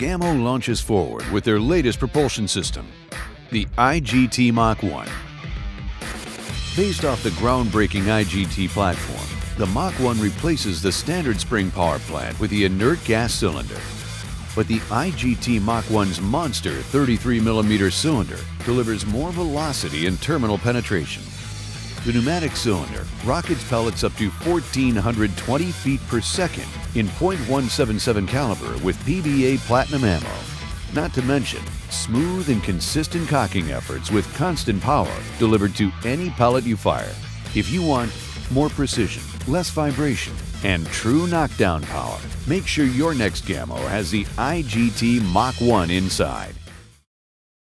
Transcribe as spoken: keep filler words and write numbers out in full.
Gamo launches forward with their latest propulsion system, the I G T Mach one. Based off the groundbreaking I G T platform, the Mach one replaces the standard spring power plant with the inert gas cylinder. But the I G T Mach one's monster thirty-three millimeter cylinder delivers more velocity and terminal penetration. The pneumatic cylinder rockets pellets up to one thousand four hundred twenty feet per second in point one seven seven caliber with P B A Platinum Ammo. Not to mention smooth and consistent cocking efforts with constant power delivered to any pellet you fire. If you want more precision, less vibration, and true knockdown power, make sure your next Gamo has the I G T Mach one inside.